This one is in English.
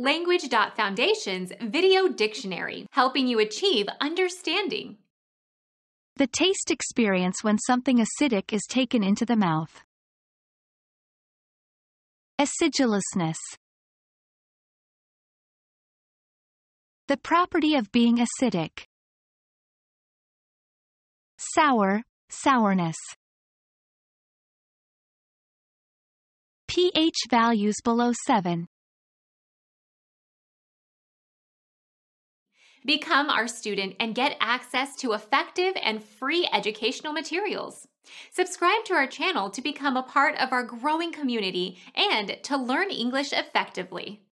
Language.Foundation's Video Dictionary, helping you achieve understanding. The taste experience when something acidic is taken into the mouth. Acidulousness. The property of being acidic. Sour, sourness. pH values below 7. Become our student and get access to effective and free educational materials. Subscribe to our channel to become a part of our growing community and to learn English effectively.